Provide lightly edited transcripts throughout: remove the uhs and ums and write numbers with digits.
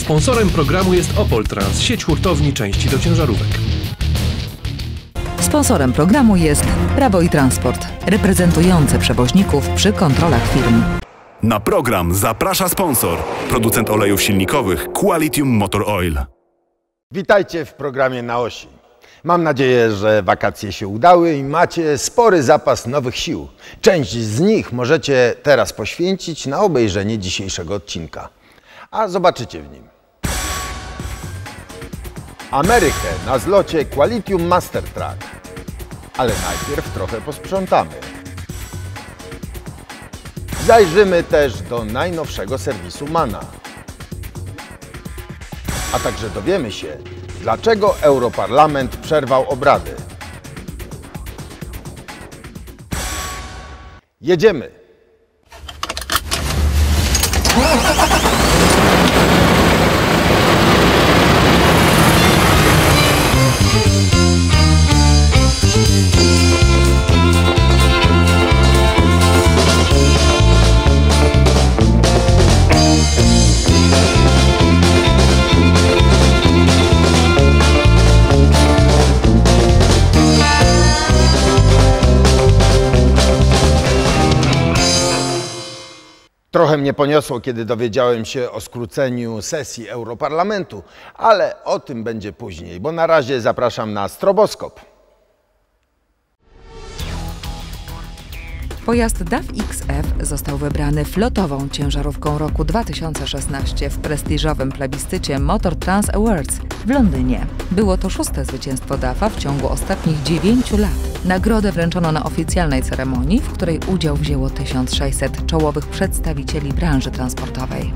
Sponsorem programu jest Opol Trans, sieć hurtowni części do ciężarówek. Sponsorem programu jest Prawo i Transport, reprezentujące przewoźników przy kontrolach firm. Na program zaprasza sponsor, producent olejów silnikowych Qualitium Motor Oil. Witajcie w programie Na Osi. Mam nadzieję, że wakacje się udały i macie spory zapas nowych sił. Część z nich możecie teraz poświęcić na obejrzenie dzisiejszego odcinka. A zobaczycie w nim Amerykę na zlocie Qualitium Master Track. Ale najpierw trochę posprzątamy. Zajrzymy też do najnowszego serwisu Mana. A także dowiemy się, dlaczego Europarlament przerwał obrady. Jedziemy! Trochę mnie poniosło, kiedy dowiedziałem się o skróceniu sesji Europarlamentu, ale o tym będzie później, bo na razie zapraszam na stroboskop. Pojazd DAF XF został wybrany flotową ciężarówką roku 2016 w prestiżowym plebiscycie Motor Trans Awards w Londynie. Było to 6. zwycięstwo DAF-a w ciągu ostatnich 9 lat. Nagrodę wręczono na oficjalnej ceremonii, w której udział wzięło 1600 czołowych przedstawicieli branży transportowej.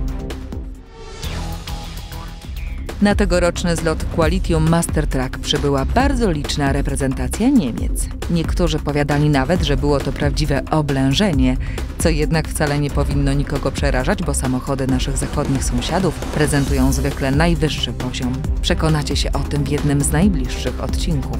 Na tegoroczny zlot Qualitium Master Track przybyła bardzo liczna reprezentacja Niemiec. Niektórzy powiadali nawet, że było to prawdziwe oblężenie, co jednak wcale nie powinno nikogo przerażać, bo samochody naszych zachodnich sąsiadów prezentują zwykle najwyższy poziom. Przekonacie się o tym w jednym z najbliższych odcinków.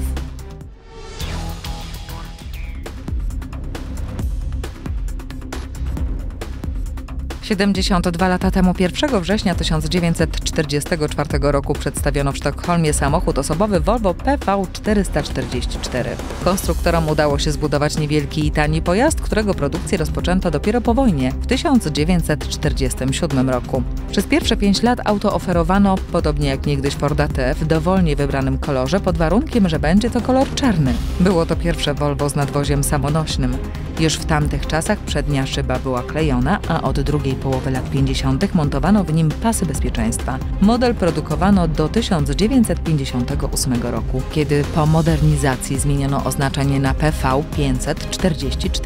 72 lata temu, 1 września 1944 roku, przedstawiono w Sztokholmie samochód osobowy Volvo PV444. Konstruktorom udało się zbudować niewielki i tani pojazd, którego produkcję rozpoczęto dopiero po wojnie, w 1947 roku. Przez pierwsze 5 lat auto oferowano, podobnie jak niegdyś Forda T, w dowolnie wybranym kolorze, pod warunkiem, że będzie to kolor czarny. Było to pierwsze Volvo z nadwoziem samonośnym. Już w tamtych czasach przednia szyba była klejona, a od drugiej połowy lat 50. montowano w nim pasy bezpieczeństwa. Model produkowano do 1958 roku, kiedy po modernizacji zmieniono oznaczenie na PV544.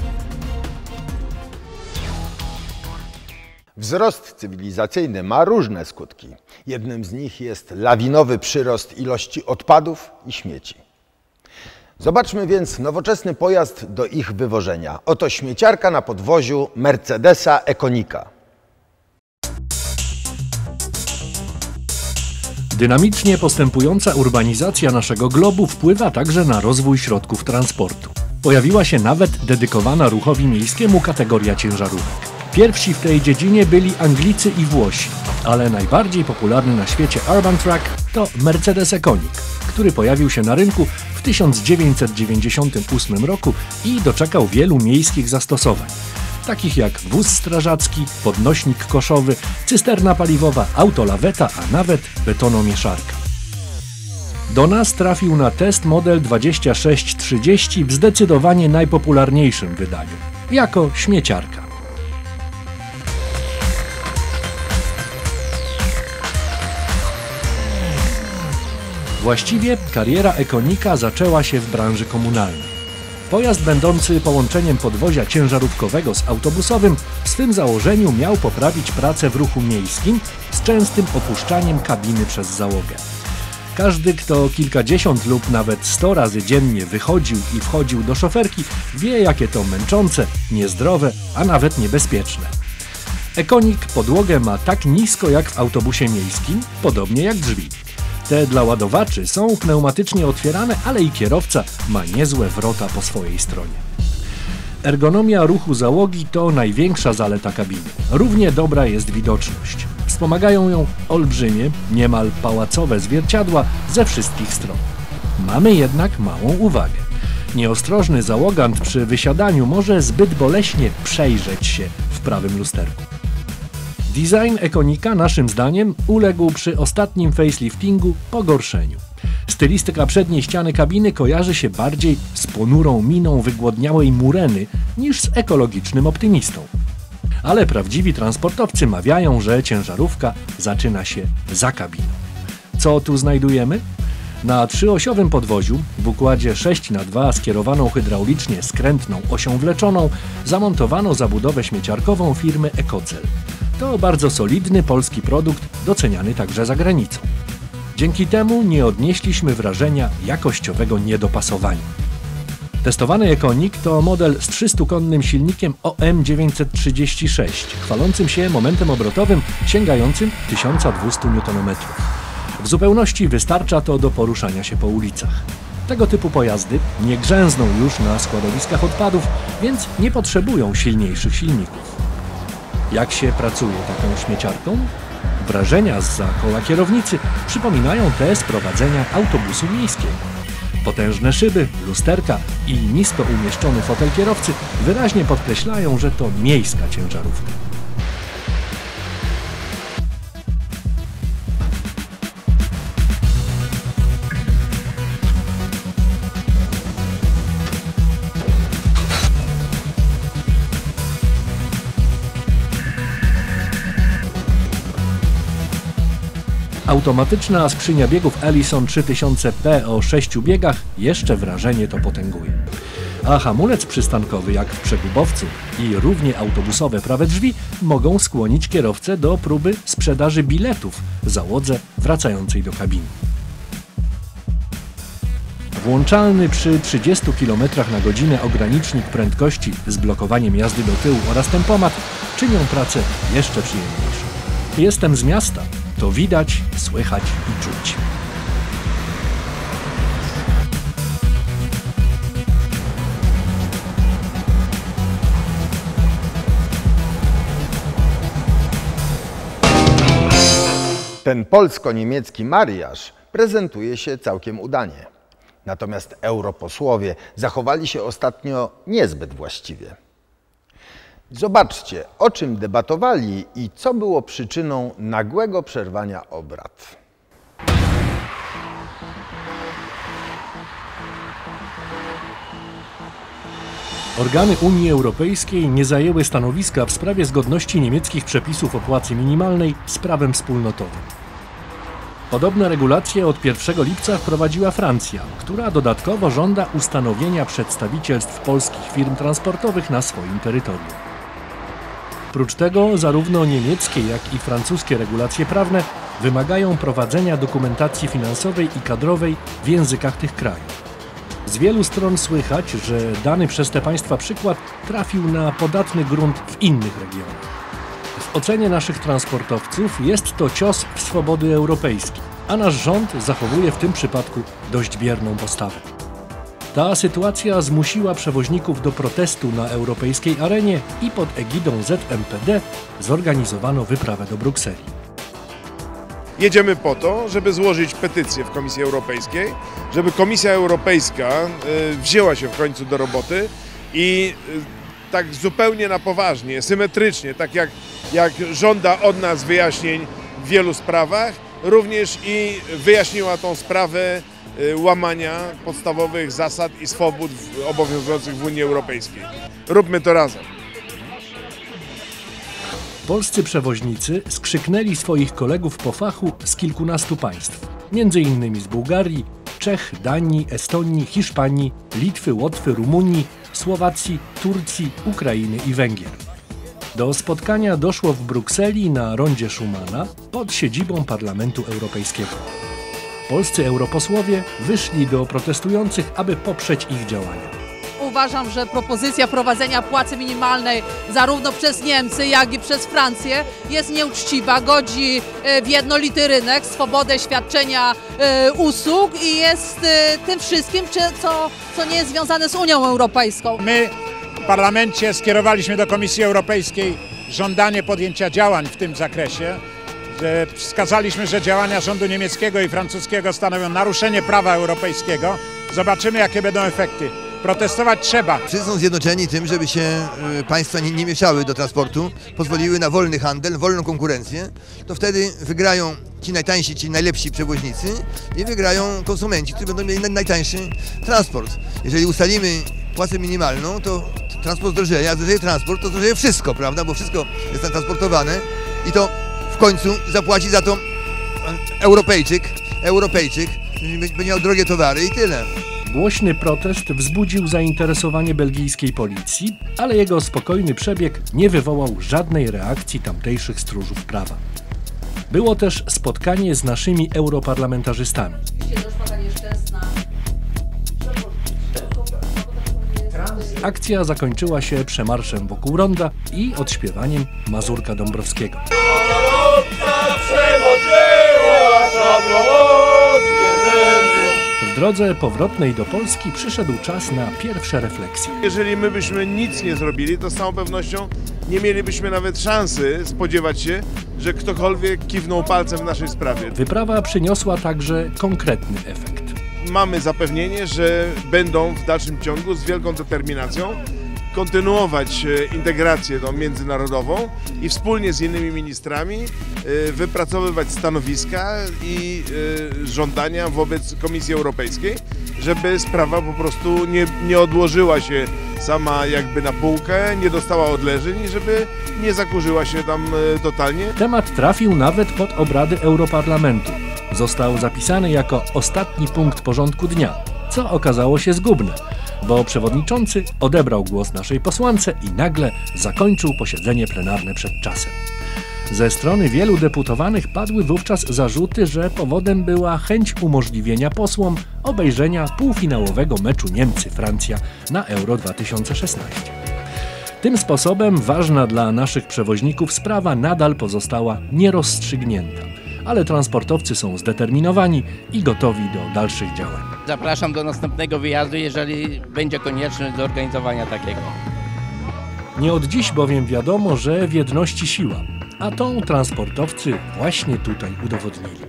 Wzrost cywilizacyjny ma różne skutki. Jednym z nich jest lawinowy przyrost ilości odpadów i śmieci. Zobaczmy więc nowoczesny pojazd do ich wywożenia. Oto śmieciarka na podwoziu Mercedesa Econica. Dynamicznie postępująca urbanizacja naszego globu wpływa także na rozwój środków transportu. Pojawiła się nawet dedykowana ruchowi miejskiemu kategoria ciężarówek. Pierwsi w tej dziedzinie byli Anglicy i Włosi, ale najbardziej popularny na świecie Urban Track to Mercedes Econic, który pojawił się na rynku w 1998 roku i doczekał wielu miejskich zastosowań, takich jak wóz strażacki, podnośnik koszowy, cysterna paliwowa, autolaweta, a nawet betonomieszarka. Do nas trafił na test model 2630 w zdecydowanie najpopularniejszym wydaniu, jako śmieciarka. Właściwie kariera Econica zaczęła się w branży komunalnej. Pojazd będący połączeniem podwozia ciężarówkowego z autobusowym w swym założeniu miał poprawić pracę w ruchu miejskim z częstym opuszczaniem kabiny przez załogę. Każdy, kto kilkadziesiąt lub nawet 100 razy dziennie wychodził i wchodził do szoferki, wie, jakie to męczące, niezdrowe, a nawet niebezpieczne. Econic podłogę ma tak nisko jak w autobusie miejskim, podobnie jak drzwi. Te dla ładowaczy są pneumatycznie otwierane, ale i kierowca ma niezłe wrota po swojej stronie. Ergonomia ruchu załogi to największa zaleta kabiny. Równie dobra jest widoczność. Wspomagają ją olbrzymie, niemal pałacowe zwierciadła ze wszystkich stron. Mamy jednak małą uwagę. Nieostrożny załogant przy wysiadaniu może zbyt boleśnie przejrzeć się w prawym lusterku. Design Econika naszym zdaniem uległ przy ostatnim faceliftingu pogorszeniu. Stylistyka przedniej ściany kabiny kojarzy się bardziej z ponurą miną wygłodniałej mureny niż z ekologicznym optymistą. Ale prawdziwi transportowcy mawiają, że ciężarówka zaczyna się za kabiną. Co tu znajdujemy? Na trzyosiowym podwoziu w układzie 6x2 skierowaną hydraulicznie skrętną osią wleczoną zamontowano zabudowę śmieciarkową firmy Ecocel. To bardzo solidny polski produkt, doceniany także za granicą. Dzięki temu nie odnieśliśmy wrażenia jakościowego niedopasowania. Testowany Econik to model z 300-konnym silnikiem OM936, chwalącym się momentem obrotowym sięgającym 1200 Nm. W zupełności wystarcza to do poruszania się po ulicach. Tego typu pojazdy nie grzęzną już na składowiskach odpadów, więc nie potrzebują silniejszych silników. Jak się pracuje taką śmieciarką? Wrażenia zza koła kierownicy przypominają te z prowadzenia autobusu miejskiego. Potężne szyby, lusterka i nisko umieszczony fotel kierowcy wyraźnie podkreślają, że to miejska ciężarówka. Automatyczna skrzynia biegów Ellison 3000P o 6 biegach jeszcze wrażenie to potęguje. A hamulec przystankowy jak w przegubowcu i równie autobusowe prawe drzwi mogą skłonić kierowcę do próby sprzedaży biletów załodze wracającej do kabiny. Włączalny przy 30 km/h ogranicznik prędkości z blokowaniem jazdy do tyłu oraz tempomat czynią pracę jeszcze przyjemniejszą. Jestem z miasta. To widać, słychać i czuć. Ten polsko-niemiecki mariaż prezentuje się całkiem udanie. Natomiast europosłowie zachowali się ostatnio niezbyt właściwie. Zobaczcie, o czym debatowali i co było przyczyną nagłego przerwania obrad. Organy Unii Europejskiej nie zajęły stanowiska w sprawie zgodności niemieckich przepisów o płacy minimalnej z prawem wspólnotowym. Podobne regulacje od 1 lipca wprowadziła Francja, która dodatkowo żąda ustanowienia przedstawicielstw polskich firm transportowych na swoim terytorium. Prócz tego zarówno niemieckie, jak i francuskie regulacje prawne wymagają prowadzenia dokumentacji finansowej i kadrowej w językach tych krajów. Z wielu stron słychać, że dany przez te państwa przykład trafił na podatny grunt w innych regionach. W ocenie naszych transportowców jest to cios w swobody europejskie, a nasz rząd zachowuje w tym przypadku dość bierną postawę. Ta sytuacja zmusiła przewoźników do protestu na europejskiej arenie i pod egidą ZMPD zorganizowano wyprawę do Brukseli. Jedziemy po to, żeby złożyć petycję w Komisji Europejskiej, żeby Komisja Europejska wzięła się w końcu do roboty i tak zupełnie na poważnie, symetrycznie, tak jak żąda od nas wyjaśnień w wielu sprawach, również i wyjaśniła tą sprawę łamania podstawowych zasad i swobód obowiązujących w Unii Europejskiej. Róbmy to razem. Polscy przewoźnicy skrzyknęli swoich kolegów po fachu z kilkunastu państw, m.in. z Bułgarii, Czech, Danii, Estonii, Hiszpanii, Litwy, Łotwy, Rumunii, Słowacji, Turcji, Ukrainy i Węgier. Do spotkania doszło w Brukseli na rondzie Schumana pod siedzibą Parlamentu Europejskiego. Polscy europosłowie wyszli do protestujących, aby poprzeć ich działania. Uważam, że propozycja wprowadzenia płacy minimalnej zarówno przez Niemcy, jak i przez Francję jest nieuczciwa, godzi w jednolity rynek, swobodę świadczenia usług i jest tym wszystkim, co nie jest związane z Unią Europejską. My w Parlamencie skierowaliśmy do Komisji Europejskiej żądanie podjęcia działań w tym zakresie. Wskazaliśmy, że działania rządu niemieckiego i francuskiego stanowią naruszenie prawa europejskiego. Zobaczymy, jakie będą efekty. Protestować trzeba. Wszyscy są zjednoczeni tym, żeby się państwa nie mieszały do transportu, pozwoliły na wolny handel, wolną konkurencję. To wtedy wygrają ci najtańsi, ci najlepsi przewoźnicy i wygrają konsumenci, którzy będą mieli najtańszy transport. Jeżeli ustalimy płacę minimalną, to transport zdrożeje, a zdrożeje transport, to zdrożeje wszystko, prawda? Bo wszystko jest tam transportowane i to w końcu zapłaci za to Europejczyk, będzie miał drogie towary i tyle. Głośny protest wzbudził zainteresowanie belgijskiej policji, ale jego spokojny przebieg nie wywołał żadnej reakcji tamtejszych stróżów prawa. Było też spotkanie z naszymi europarlamentarzystami. Akcja zakończyła się przemarszem wokół ronda i odśpiewaniem Mazurka Dąbrowskiego. W drodze powrotnej do Polski przyszedł czas na pierwsze refleksje. Jeżeli my byśmy nic nie zrobili, to z całą pewnością nie mielibyśmy nawet szansy spodziewać się, że ktokolwiek kiwnął palcem w naszej sprawie. Wyprawa przyniosła także konkretny efekt. Mamy zapewnienie, że będą w dalszym ciągu z wielką determinacją kontynuować integrację tą międzynarodową i wspólnie z innymi ministrami wypracowywać stanowiska i żądania wobec Komisji Europejskiej, żeby sprawa po prostu nie odłożyła się sama jakby na półkę, nie dostała odleżeń i żeby nie zakurzyła się tam totalnie. Temat trafił nawet pod obrady Europarlamentu. Został zapisany jako ostatni punkt porządku dnia, co okazało się zgubne, bo przewodniczący odebrał głos naszej posłance i nagle zakończył posiedzenie plenarne przed czasem. Ze strony wielu deputowanych padły wówczas zarzuty, że powodem była chęć umożliwienia posłom obejrzenia półfinałowego meczu Niemcy-Francja na Euro 2016. Tym sposobem ważna dla naszych przewoźników sprawa nadal pozostała nierozstrzygnięta, ale transportowcy są zdeterminowani i gotowi do dalszych działań. Zapraszam do następnego wyjazdu, jeżeli będzie konieczność do organizowania takiego. Nie od dziś bowiem wiadomo, że w jedności siła, a tą transportowcy właśnie tutaj udowodnili.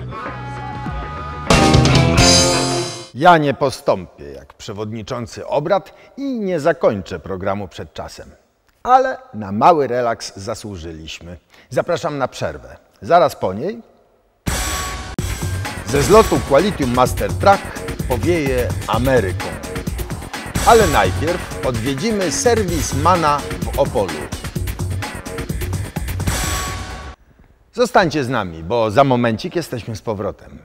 Ja nie postąpię jak przewodniczący obrad i nie zakończę programu przed czasem. Ale na mały relaks zasłużyliśmy. Zapraszam na przerwę. Zaraz po niej ze zlotu Qualitium Master Truck powieje Ameryką. Ale najpierw odwiedzimy serwis MANA w Opolu. Zostańcie z nami, bo za momencik jesteśmy z powrotem.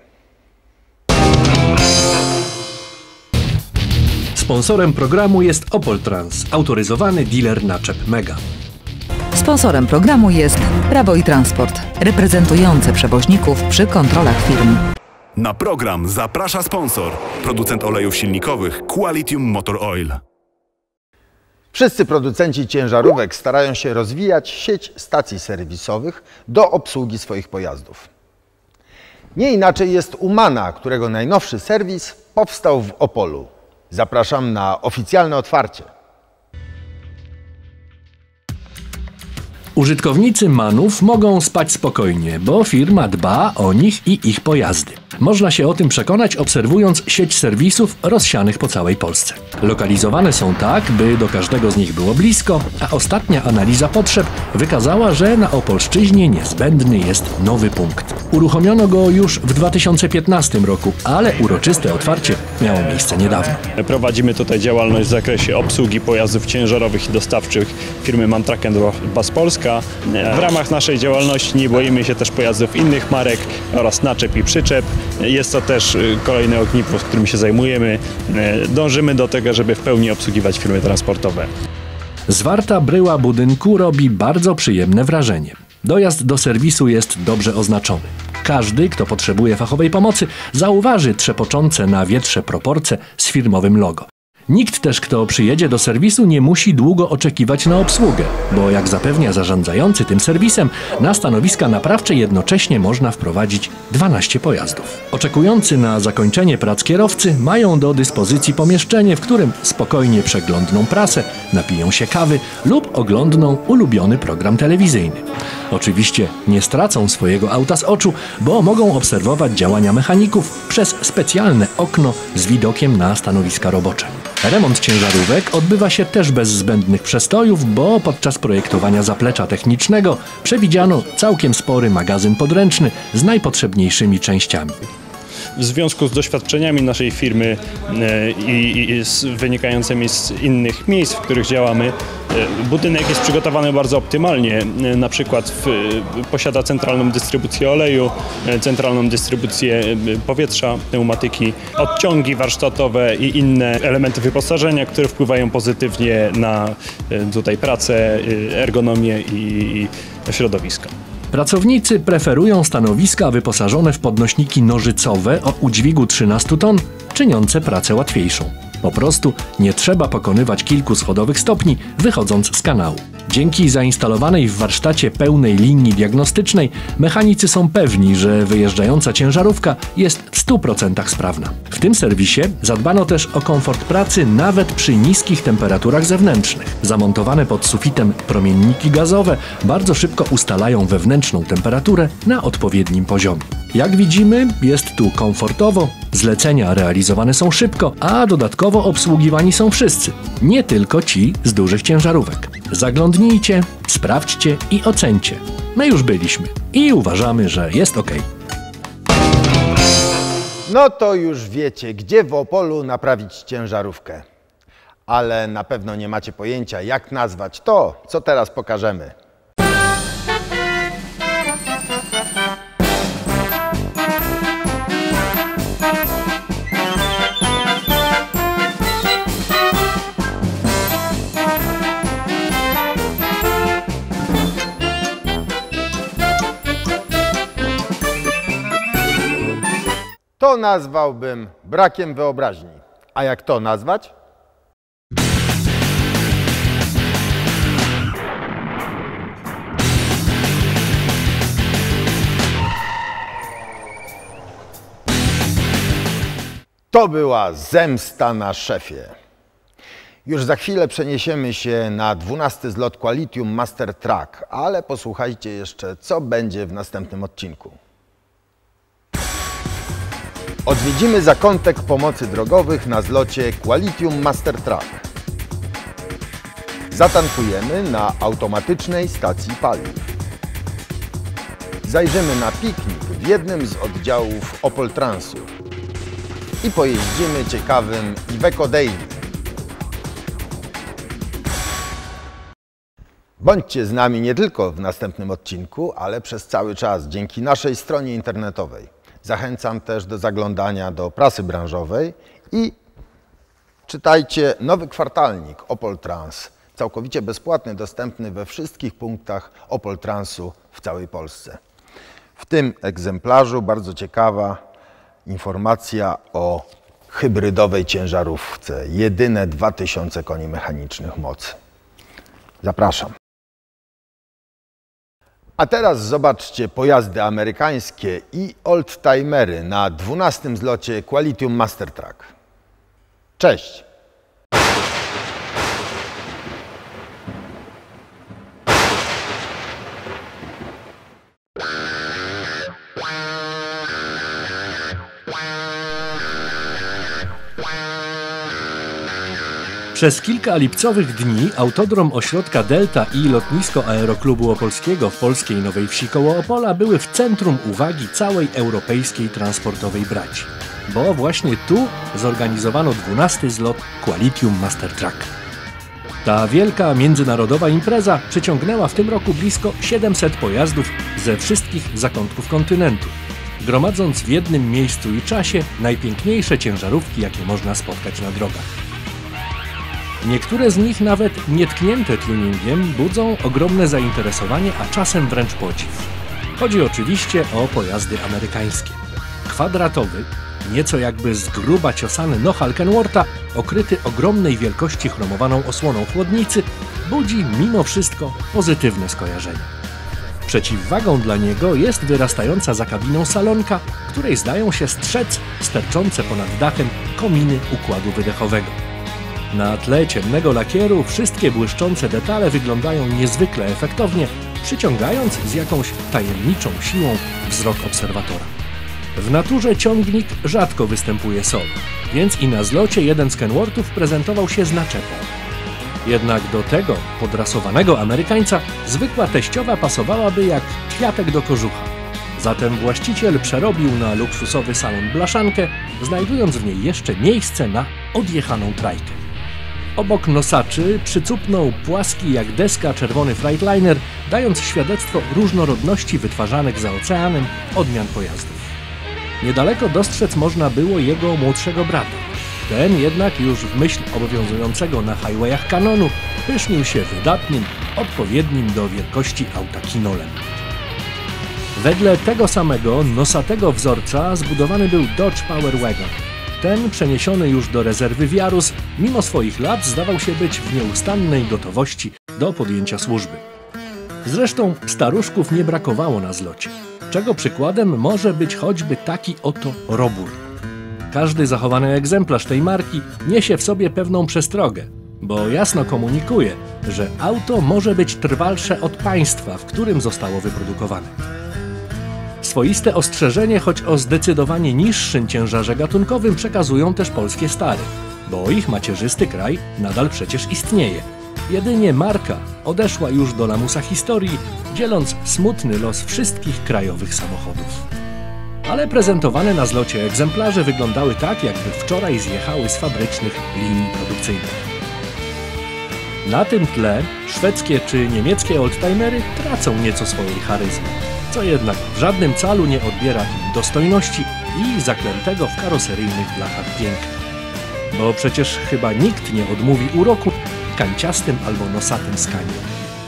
Sponsorem programu jest Opol Trans, autoryzowany dealer naczep Mega. Sponsorem programu jest Prawo i Transport, reprezentujące przewoźników przy kontrolach firm. Na program zaprasza sponsor, producent olejów silnikowych Qualitium Motor Oil. Wszyscy producenci ciężarówek starają się rozwijać sieć stacji serwisowych do obsługi swoich pojazdów. Nie inaczej jest u MANA, którego najnowszy serwis powstał w Opolu. Zapraszam na oficjalne otwarcie. Użytkownicy MANów mogą spać spokojnie, bo firma dba o nich i ich pojazdy. Można się o tym przekonać, obserwując sieć serwisów rozsianych po całej Polsce. Lokalizowane są tak, by do każdego z nich było blisko, a ostatnia analiza potrzeb wykazała, że na Opolszczyźnie niezbędny jest nowy punkt. Uruchomiono go już w 2015 roku, ale uroczyste otwarcie miało miejsce niedawno. Prowadzimy tutaj działalność w zakresie obsługi pojazdów ciężarowych i dostawczych firmy MAN Truck & Bus Polska. W ramach naszej działalności nie boimy się też pojazdów innych marek oraz naczep i przyczep. Jest to też kolejne ogniwo, z którym się zajmujemy. Dążymy do tego, żeby w pełni obsługiwać firmy transportowe. Zwarta bryła budynku robi bardzo przyjemne wrażenie. Dojazd do serwisu jest dobrze oznaczony. Każdy, kto potrzebuje fachowej pomocy, zauważy trzepoczące na wietrze proporcje z firmowym logo. Nikt też, kto przyjedzie do serwisu, nie musi długo oczekiwać na obsługę, bo jak zapewnia zarządzający tym serwisem, na stanowiska naprawcze jednocześnie można wprowadzić 12 pojazdów. Oczekujący na zakończenie prac kierowcy mają do dyspozycji pomieszczenie, w którym spokojnie przeglądną prasę, napiją się kawy lub oglądną ulubiony program telewizyjny. Oczywiście nie stracą swojego auta z oczu, bo mogą obserwować działania mechaników przez specjalne okno z widokiem na stanowiska robocze. Remont ciężarówek odbywa się też bez zbędnych przestojów, bo podczas projektowania zaplecza technicznego przewidziano całkiem spory magazyn podręczny z najpotrzebniejszymi częściami. W związku z doświadczeniami naszej firmy i wynikającymi z innych miejsc, w których działamy, budynek jest przygotowany bardzo optymalnie. Na przykład posiada centralną dystrybucję oleju, centralną dystrybucję powietrza, pneumatyki, odciągi warsztatowe i inne elementy wyposażenia, które wpływają pozytywnie na tutaj pracę, ergonomię i środowisko. Pracownicy preferują stanowiska wyposażone w podnośniki nożycowe o udźwigu 13 ton, czyniące pracę łatwiejszą. Po prostu nie trzeba pokonywać kilku schodowych stopni, wychodząc z kanału. Dzięki zainstalowanej w warsztacie pełnej linii diagnostycznej mechanicy są pewni, że wyjeżdżająca ciężarówka jest w 100% sprawna. W tym serwisie zadbano też o komfort pracy nawet przy niskich temperaturach zewnętrznych. Zamontowane pod sufitem promienniki gazowe bardzo szybko ustalają wewnętrzną temperaturę na odpowiednim poziomie. Jak widzimy, jest tu komfortowo, zlecenia realizowane są szybko, a dodatkowo obsługiwani są wszyscy, nie tylko ci z dużych ciężarówek. Zaglądnijcie, sprawdźcie i ocencie. My już byliśmy i uważamy, że jest ok. No to już wiecie, gdzie w Opolu naprawić ciężarówkę. Ale na pewno nie macie pojęcia, jak nazwać to, co teraz pokażemy. To nazwałbym brakiem wyobraźni. A jak to nazwać? To była zemsta na szefie. Już za chwilę przeniesiemy się na 12. zlot Qualitium Master Truck, ale posłuchajcie jeszcze, co będzie w następnym odcinku. Odwiedzimy zakątek pomocy drogowych na zlocie Qualitium Master Truck. Zatankujemy na automatycznej stacji paliw. Zajrzymy na piknik w jednym z oddziałów Opol Transu i pojeździmy ciekawym Iveco Daily. Bądźcie z nami nie tylko w następnym odcinku, ale przez cały czas dzięki naszej stronie internetowej. Zachęcam też do zaglądania do prasy branżowej i czytajcie nowy kwartalnik Opol Trans, całkowicie bezpłatny, dostępny we wszystkich punktach Opol Transu w całej Polsce. W tym egzemplarzu bardzo ciekawa informacja o hybrydowej ciężarówce, jedyne 2000 koni mechanicznych mocy. Zapraszam. A teraz zobaczcie pojazdy amerykańskie i oldtimery na 12. zlocie Qualitium Master Truck. Cześć! Przez kilka lipcowych dni Autodrom Ośrodka Delta i Lotnisko Aeroklubu Opolskiego w polskiej Nowej Wsi koło Opola były w centrum uwagi całej europejskiej transportowej braci. Bo właśnie tu zorganizowano 12. zlot Qualitium Master Truck. Ta wielka międzynarodowa impreza przyciągnęła w tym roku blisko 700 pojazdów ze wszystkich zakątków kontynentu, gromadząc w jednym miejscu i czasie najpiękniejsze ciężarówki, jakie można spotkać na drogach. Niektóre z nich, nawet nietknięte tuningiem, budzą ogromne zainteresowanie, a czasem wręcz podziw. Chodzi oczywiście o pojazdy amerykańskie. Kwadratowy, nieco jakby z gruba ciosany nohal Kenwortha, okryty ogromnej wielkości chromowaną osłoną chłodnicy, budzi mimo wszystko pozytywne skojarzenia. Przeciwwagą dla niego jest wyrastająca za kabiną salonka, której zdają się strzec sterczące ponad dachem kominy układu wydechowego. Na tle ciemnego lakieru wszystkie błyszczące detale wyglądają niezwykle efektownie, przyciągając z jakąś tajemniczą siłą wzrok obserwatora. W naturze ciągnik rzadko występuje solo, więc i na zlocie jeden z Kenworthów prezentował się z naczepą. Jednak do tego podrasowanego Amerykańca zwykła teściowa pasowałaby jak kwiatek do kożucha. Zatem właściciel przerobił na luksusowy salon blaszankę, znajdując w niej jeszcze miejsce na odjechaną trajkę. Obok nosaczy przycupnął płaski jak deska czerwony Freightliner, dając świadectwo różnorodności wytwarzanych za oceanem odmian pojazdów. Niedaleko dostrzec można było jego młodszego brata. Ten jednak już w myśl obowiązującego na highwayach kanonu pysznił się wydatnym, odpowiednim do wielkości auta kinolem. Wedle tego samego nosatego wzorca zbudowany był Dodge Power Wagon. Ten, przeniesiony już do rezerwy Wiarus, mimo swoich lat zdawał się być w nieustannej gotowości do podjęcia służby. Zresztą staruszków nie brakowało na zlocie, czego przykładem może być choćby taki oto Robur. Każdy zachowany egzemplarz tej marki niesie w sobie pewną przestrogę, bo jasno komunikuje, że auto może być trwalsze od państwa, w którym zostało wyprodukowane. Swoiste ostrzeżenie, choć o zdecydowanie niższym ciężarze gatunkowym, przekazują też polskie stary, bo ich macierzysty kraj nadal przecież istnieje. Jedynie marka odeszła już do lamusa historii, dzieląc smutny los wszystkich krajowych samochodów. Ale prezentowane na zlocie egzemplarze wyglądały tak, jakby wczoraj zjechały z fabrycznych linii produkcyjnych. Na tym tle szwedzkie czy niemieckie oldtimery tracą nieco swojej charyzmy, co jednak w żadnym calu nie odbiera im dostojności i zaklętego w karoseryjnych blachach piękna. Bo przecież chyba nikt nie odmówi uroku kanciastym albo nosatym skaniom.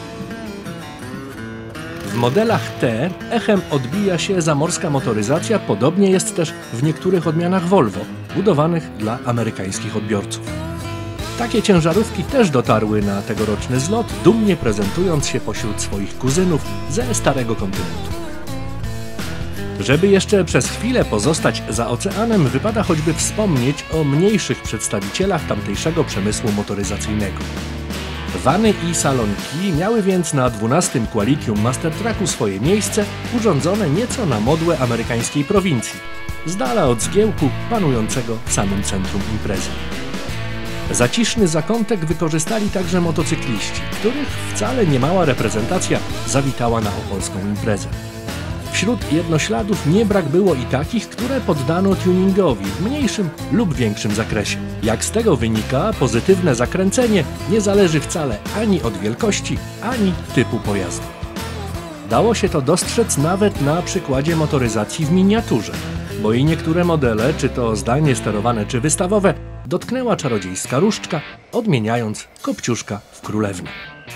W modelach T echem odbija się zamorska motoryzacja, podobnie jest też w niektórych odmianach Volvo, budowanych dla amerykańskich odbiorców. Takie ciężarówki też dotarły na tegoroczny zlot, dumnie prezentując się pośród swoich kuzynów ze Starego Kontynentu. Żeby jeszcze przez chwilę pozostać za oceanem, wypada choćby wspomnieć o mniejszych przedstawicielach tamtejszego przemysłu motoryzacyjnego. Wany i salonki miały więc na 12. Qualitium Master Trucku swoje miejsce, urządzone nieco na modłę amerykańskiej prowincji, z dala od zgiełku panującego w samym centrum imprezy. Zaciszny zakątek wykorzystali także motocykliści, których wcale niemała reprezentacja zawitała na opolską imprezę. Wśród jednośladów nie brak było i takich, które poddano tuningowi w mniejszym lub większym zakresie. Jak z tego wynika, pozytywne zakręcenie nie zależy wcale ani od wielkości, ani typu pojazdu. Dało się to dostrzec nawet na przykładzie motoryzacji w miniaturze, bo i niektóre modele, czy to zdalnie sterowane, czy wystawowe, dotknęła czarodziejska różdżka, odmieniając Kopciuszka w królewnę.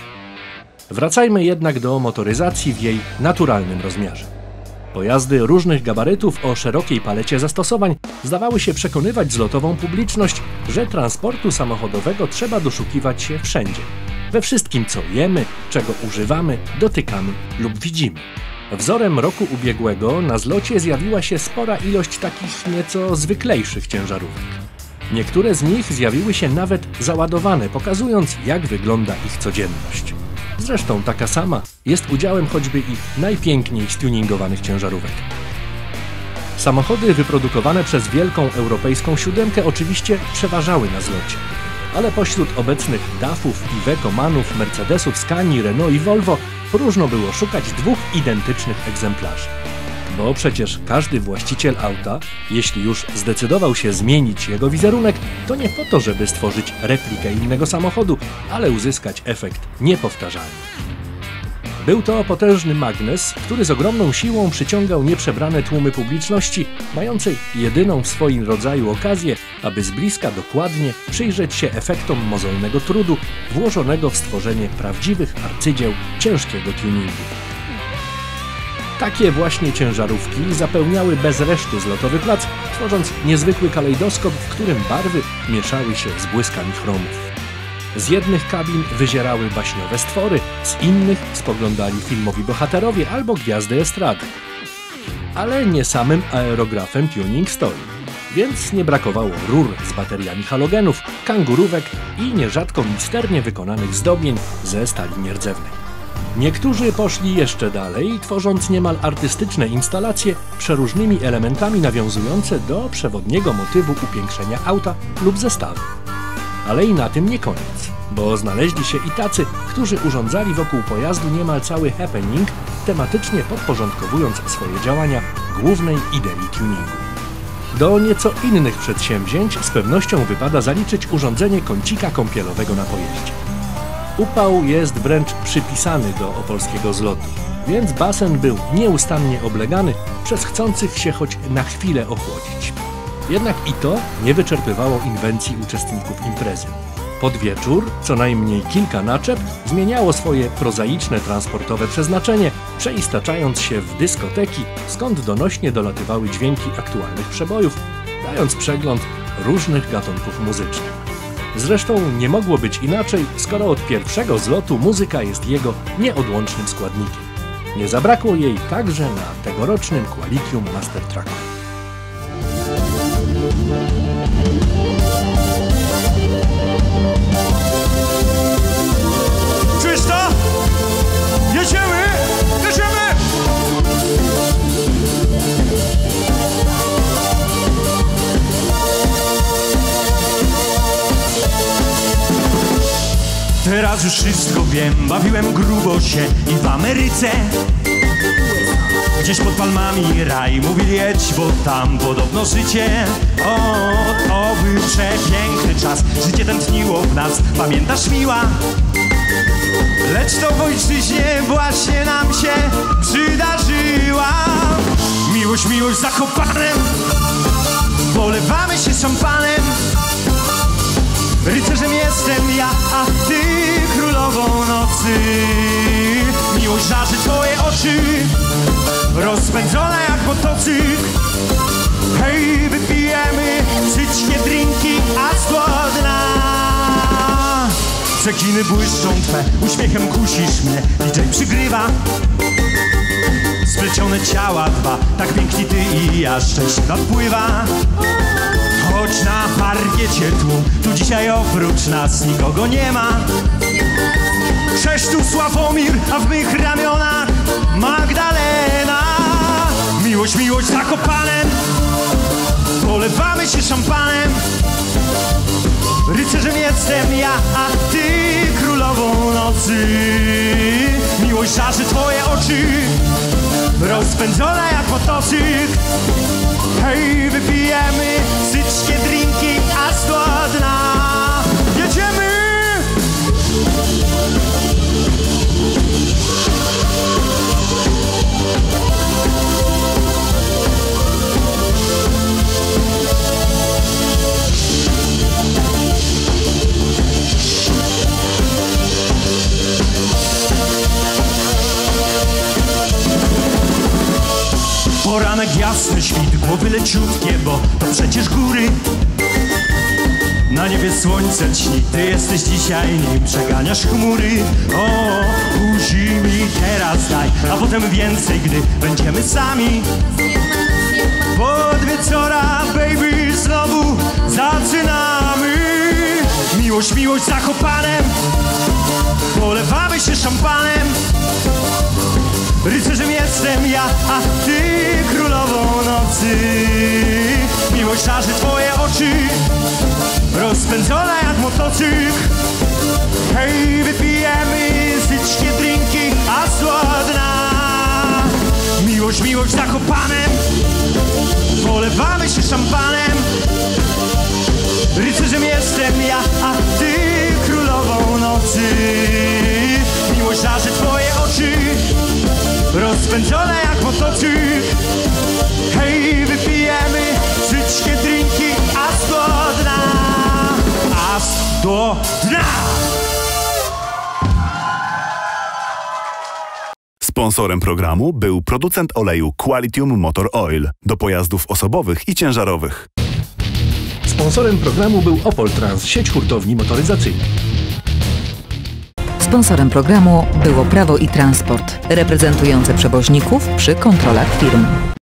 Wracajmy jednak do motoryzacji w jej naturalnym rozmiarze. Pojazdy różnych gabarytów o szerokiej palecie zastosowań zdawały się przekonywać zlotową publiczność, że transportu samochodowego trzeba doszukiwać się wszędzie. We wszystkim, co jemy, czego używamy, dotykamy lub widzimy. Wzorem roku ubiegłego na zlocie zjawiła się spora ilość takich nieco zwyklejszych ciężarówek. Niektóre z nich zjawiły się nawet załadowane, pokazując, jak wygląda ich codzienność. Zresztą taka sama jest udziałem choćby ich najpiękniej stuningowanych ciężarówek. Samochody wyprodukowane przez wielką europejską siódemkę oczywiście przeważały na zlocie. Ale pośród obecnych DAF-ów, Iveco, MAN-ów, Mercedesów, Scanii, Renault i Volvo próżno było szukać dwóch identycznych egzemplarzy. Bo przecież każdy właściciel auta, jeśli już zdecydował się zmienić jego wizerunek, to nie po to, żeby stworzyć replikę innego samochodu, ale uzyskać efekt niepowtarzalny. Był to potężny magnes, który z ogromną siłą przyciągał nieprzebrane tłumy publiczności, mającej jedyną w swoim rodzaju okazję, aby z bliska dokładnie przyjrzeć się efektom mozolnego trudu włożonego w stworzenie prawdziwych arcydzieł ciężkiego tuningu. Takie właśnie ciężarówki zapełniały bez reszty zlotowy plac, tworząc niezwykły kalejdoskop, w którym barwy mieszały się z błyskami chromów. Z jednych kabin wyzierały baśniowe stwory, z innych spoglądali filmowi bohaterowie albo gwiazdy estrady. Ale nie samym aerografem tuning stoi, więc nie brakowało rur z bateriami halogenów, kangurówek i nierzadko misternie wykonanych zdobień ze stali nierdzewnej. Niektórzy poszli jeszcze dalej, tworząc niemal artystyczne instalacje przeróżnymi elementami nawiązujące do przewodniego motywu upiększenia auta lub zestawu. Ale i na tym nie koniec, bo znaleźli się i tacy, którzy urządzali wokół pojazdu niemal cały happening, tematycznie podporządkowując swoje działania głównej idei tuningu. Do nieco innych przedsięwzięć z pewnością wypada zaliczyć urządzenie kącika kąpielowego na pojeździe. Upał jest wręcz przypisany do opolskiego zlotu, więc basen był nieustannie oblegany przez chcących się choć na chwilę ochłodzić. Jednak i to nie wyczerpywało inwencji uczestników imprezy. Pod wieczór co najmniej kilka naczep zmieniało swoje prozaiczne transportowe przeznaczenie, przeistaczając się w dyskoteki, skąd donośnie dolatywały dźwięki aktualnych przebojów, dając przegląd różnych gatunków muzycznych. Zresztą nie mogło być inaczej, skoro od pierwszego zlotu muzyka jest jego nieodłącznym składnikiem. Nie zabrakło jej także na tegorocznym Qualitium Master Tracku. Czujesz to? Jedziemy! Jedziemy! Teraz już wszystko wiem, bawiłem grubo się i w Ameryce. Gdzieś pod palmami raj, mówili jedź, bo tam podobno życie. O, to był przepiękny czas, życie tętniło w nas, pamiętasz miła? Lecz to w ojczyźnie właśnie nam się przydarzyła. Miłość, miłość Zakopanem, polewamy się szampanem. Rycerzem jestem ja, a ty królową nocy. Miłość żarzy twoje oczy, rozpędzona jak motocykl. Hej, wypijemy wszystkie drinki, a z dna. Cekiny błyszczą twe, uśmiechem kusisz mnie, DJ przygrywa. Splecione ciała dwa, tak piękni ty i ja, szczęście nadpływa. Choć na parkiecie tłum, tu dzisiaj oprócz nas nikogo nie ma. Cześć, tu Sławomir, a w mych ramionach Magdalena. Miłość, miłość Zakopanem, polewamy się szampanem. Rycerzem jestem ja, a ty królową nocy. Miłość żarzy twoje oczy, rozpędzona jak motocykl. Hej, wypijemy wszystkie drinki, a z dna. Jedziemy! Poranek jasny, świt, głowy leciutkie, bo to przecież góry. Na niebie słońce ćni, ty jesteś dzisiaj nim, przeganiasz chmury. O, buzi mi teraz daj, a potem więcej, gdy będziemy sami. Pod wieczora, baby, znowu zaczynamy. Miłość, miłość Zakopanem, polewamy się szampanem. Rycerzem jestem ja, a ty królową nocy. Miłość żarzy twoje oczy, rozpędzona jak motocykl. Hej, wypijemy wszystkie drinki, a z dna. Miłość, miłość Zakopanem, polewamy się szampanem. Rycerzem jestem ja, a ty królową nocy. Miłość żarzy twoje oczy, rozpędzone jak motocykl. Hej, wypijemy wszystkie drinki, aż do dna. Aż do dna. Sponsorem programu był producent oleju Qualitium Motor Oil do pojazdów osobowych i ciężarowych. Sponsorem programu był Opol Trans, sieć hurtowni motoryzacyjnych. Sponsorem programu było Prawo i Transport, reprezentujące przewoźników przy kontrolach firm.